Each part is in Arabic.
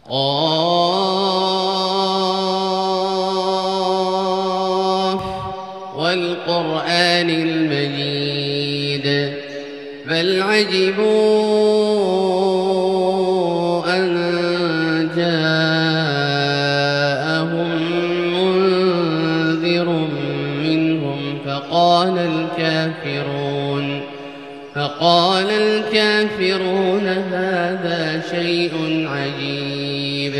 قاف والقرآن المجيد بل عجبوا أن جاءهم منذر منهم فقال الكافرون هذا شيء عجيب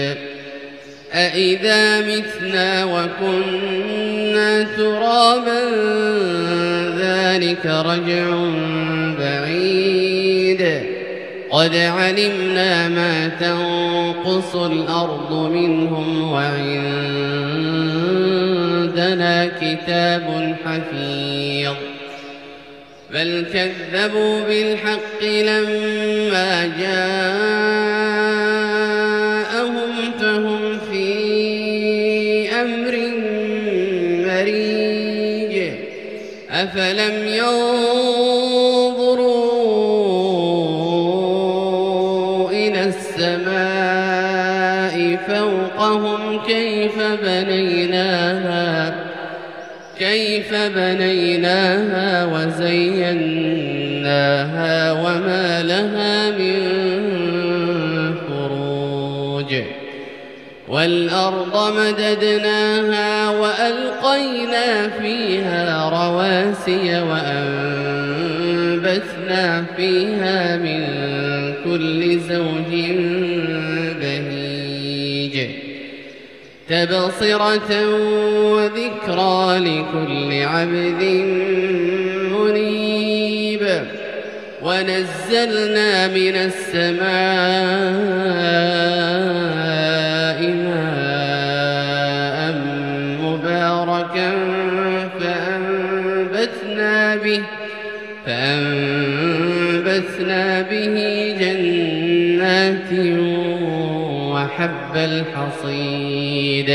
أإذا متنا وكنا ترابا ذلك رجع بعيد قد علمنا ما تنقص الأرض منهم وعندنا كتاب حفيظ بل كذبوا بالحق لما جاءهم فهم في أمر مريج أفلم ينظروا إلى السماء فوقهم كيف بنيناها وزيناها وما لها من فروج والأرض مددناها وألقينا فيها رواسي وأنبتنا فيها من كل زوج بهيج تبصرة وذكرى لكل عبد منيب ونزلنا من السماء ماء مباركا فأنبتنا به جنات وحب الحصيد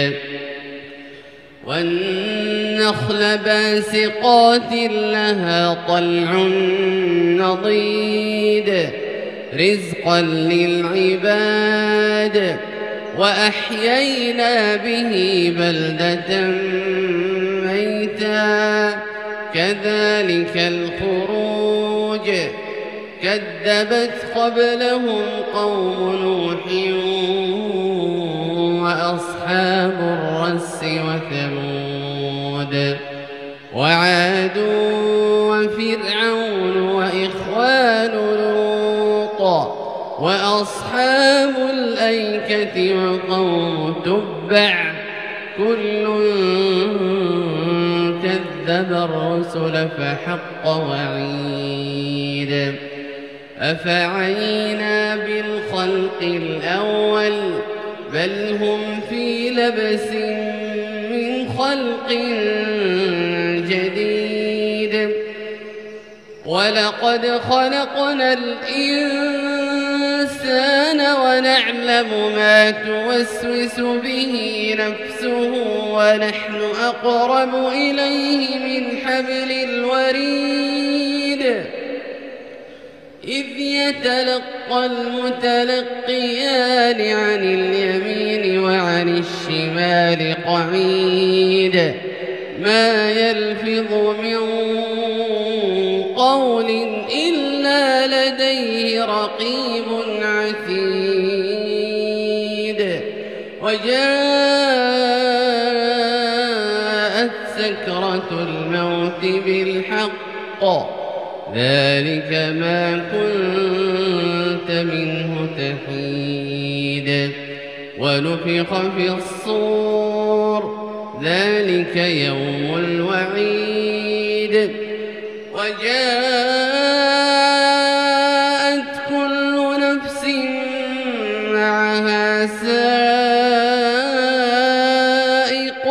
والنخل باسقات لها طلع نضيد رزقا للعباد وأحيينا به بلدة ميتا كذلك الخروج كذبت قبلهم قوم نوح وأصحاب الرس وثمود وعاد وفرعون وإخوان لوط وأصحاب الأيكة وقوم تبع كل كذب الرسل فحق وعيد أفعينا بالخلق الأول بل هم في لبس من خلق جديد ولقد خلقنا الإنسان ونعلم ما توسوس به نفسه ونحن أقرب إليه من حبل الوريد إذ يتلقى المتلقيان عن اليمين وعن الشمال قعيد ما يلفظ من قول إلا لديه رقيب عتيد وجاءت سكرة الموت بالحق ذلك ما كنت منه تحيد ونفخ في الصور ذلك يوم الوعيد وجاءت كل نفس معها سائق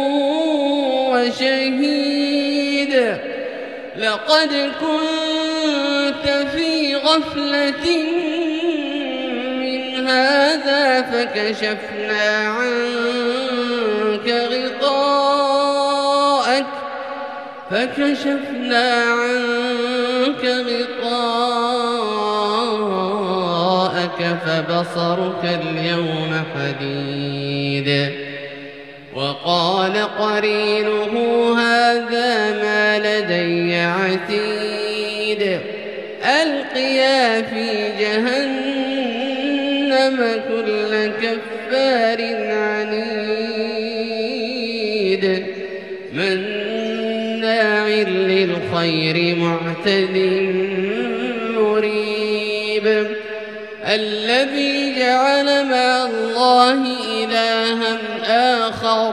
وشهيد لقد كنت في غفلة من هذا فكشفنا عنك غطاءك بصرك فبصرك اليوم حديد. وقال قرينه هذا ما لدي عتيد. ألقيا في جهنم كل كفار عنيد مناع للخير معتد مريب. الذي جعل مع الله إلها آخر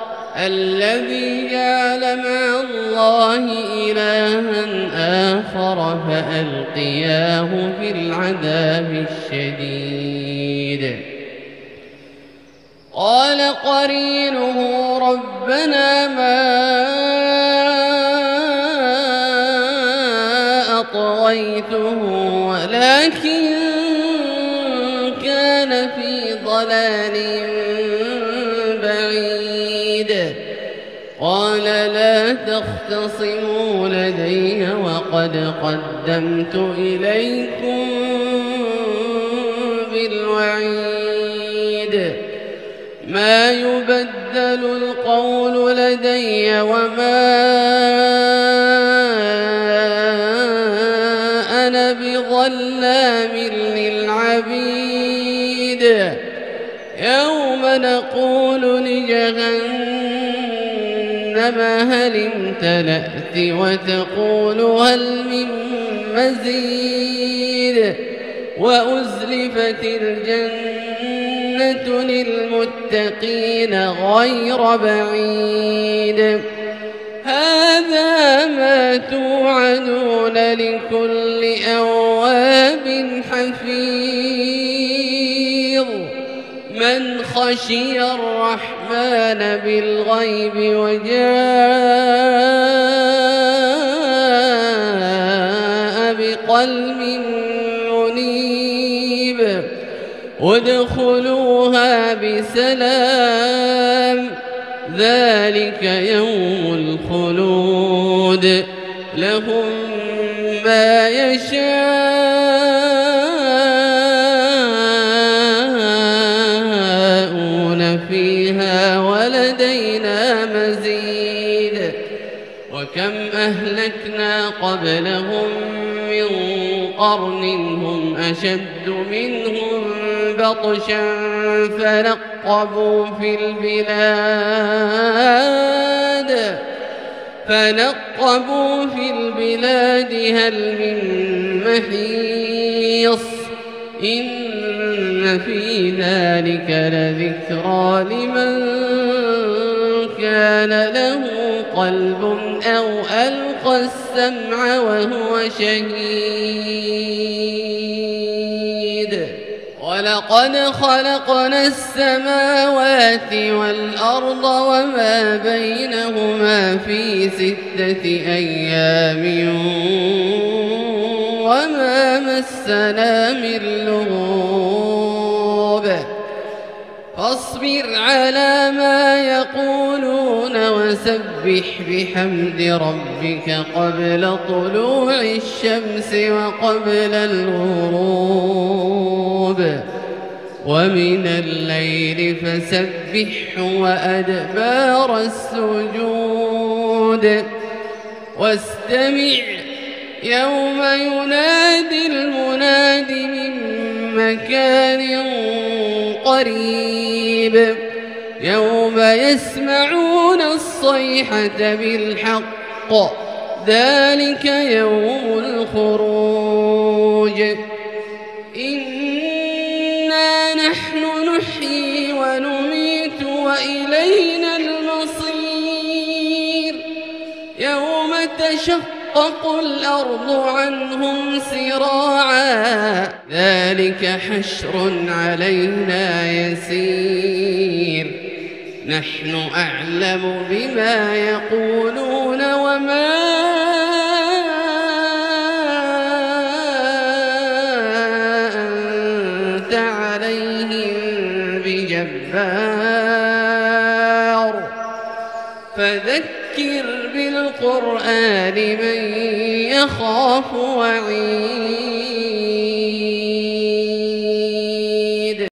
فألقياه في العذاب الشديد. قال قرينه ربنا ما أطغيته ولكن كان في ضلال بعيد. قال لا تختصموا لدي وقد قدمت إليكم بالوعيد. ما يبدل القول لدي وما أنا بظلام للعبيد. يوم نقول لجهنم هل امتلأت وتقول هل من مزيد. وأزلفت الجنة للمتقين غير بعيد. هذا ما توعدون لكل أواب حفيظ. من خشي الرحمن بالغيب وجاء بقلب منيب. ادخلوها بسلام ذلك يوم الخلود. لهم ما يشاءون فيها ولدينا مزيد. وكم أهلكنا قبلهم من قرن هم أشد منهم بطشا فنقبوا في البلاد هل من محيص. إن في ذلك لذكرى لمن كان له قلب أو ألقى السمع وهو شهيد. ولقد خلقنا السماوات والأرض وما بينهما في 6 أيام وما مسنا من لغوب. فاصبر على ما يقولون وسبح بحمد ربك قبل طلوع الشمس وقبل الغروب ومن الليل فسبحه وأدبار السجود. واستمع يوم ينادي المناد من مكان قريب. يوم يسمعون الصيحة بالحق ذلك يوم الخروج. إنا نحن نحيي ونميت وإلينا المصير. يوم تشقق الأرض عنهم سراعا ذلك حشر علينا يسير. نحن أعلم بما يقولون وما أنت عليهم بجبار. فذكر بالقرآن من يخاف وعيد.